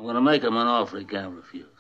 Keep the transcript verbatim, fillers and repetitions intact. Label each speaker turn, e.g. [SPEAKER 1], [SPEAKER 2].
[SPEAKER 1] I'm gonna make him an offer he can't refuse.